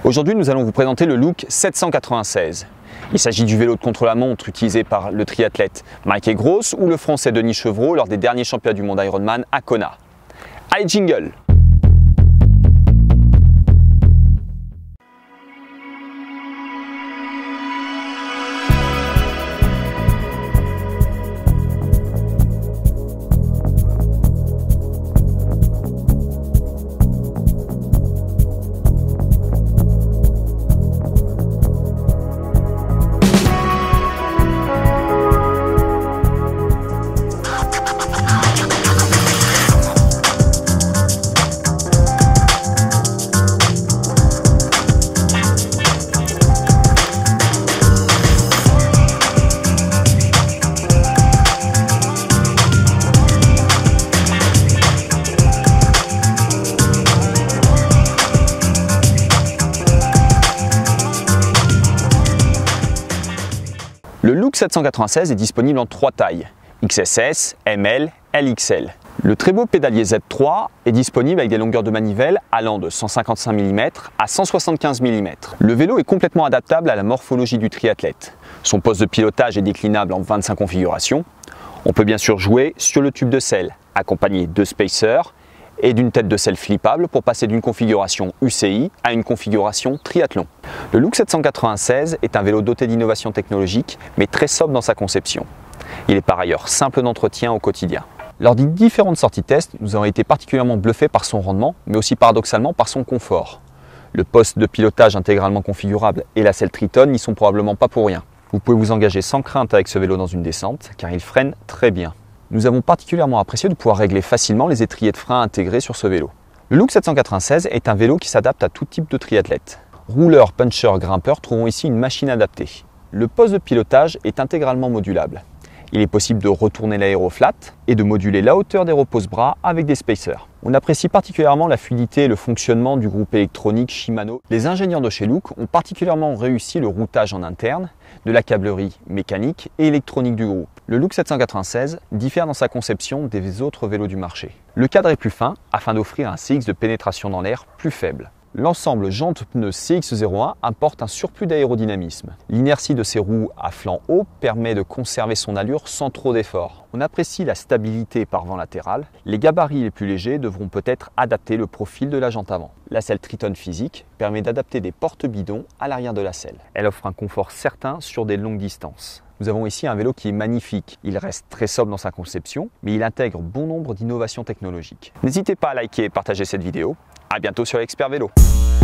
Aujourd'hui, nous allons vous présenter le Look 796. Il s'agit du vélo de contre-la-montre utilisé par le triathlète Mike Gross ou le français Denis Chevreau lors des derniers championnats du monde Ironman à Kona. Allez, jingle! Le Look 796 est disponible en 3 tailles, XSS, ML, LXL. Le très beau pédalier Z3 est disponible avec des longueurs de manivelle allant de 155 mm à 175 mm. Le vélo est complètement adaptable à la morphologie du triathlète. Son poste de pilotage est déclinable en 25 configurations. On peut bien sûr jouer sur le tube de selle, accompagné de spacers et d'une tête de selle flippable pour passer d'une configuration UCI à une configuration triathlon. Le Look 796 est un vélo doté d'innovations technologiques, mais très sobre dans sa conception. Il est par ailleurs simple d'entretien au quotidien. Lors des différentes sorties test, nous avons été particulièrement bluffés par son rendement, mais aussi paradoxalement par son confort. Le poste de pilotage intégralement configurable et la selle Triton n'y sont probablement pas pour rien. Vous pouvez vous engager sans crainte avec ce vélo dans une descente, car il freine très bien. Nous avons particulièrement apprécié de pouvoir régler facilement les étriers de frein intégrés sur ce vélo. Le Look 796 est un vélo qui s'adapte à tout type de triathlète. Rouleurs, puncheurs, grimpeurs trouveront ici une machine adaptée. Le poste de pilotage est intégralement modulable. Il est possible de retourner l'aéro flat et de moduler la hauteur des repose-bras avec des spacers. On apprécie particulièrement la fluidité et le fonctionnement du groupe électronique Shimano. Les ingénieurs de chez Look ont particulièrement réussi le routage en interne, de la câblerie mécanique et électronique du groupe. Le Look 796 diffère dans sa conception des autres vélos du marché. Le cadre est plus fin afin d'offrir un CX de pénétration dans l'air plus faible. L'ensemble jantes-pneus CX01 apporte un surplus d'aérodynamisme. L'inertie de ses roues à flanc haut permet de conserver son allure sans trop d'effort. On apprécie la stabilité par vent latéral. Les gabarits les plus légers devront peut-être adapter le profil de la jante avant. La selle Triton physique permet d'adapter des porte-bidons à l'arrière de la selle. Elle offre un confort certain sur des longues distances. Nous avons ici un vélo qui est magnifique. Il reste très sobre dans sa conception, mais il intègre bon nombre d'innovations technologiques. N'hésitez pas à liker et partager cette vidéo. À bientôt sur l'Expert Vélo.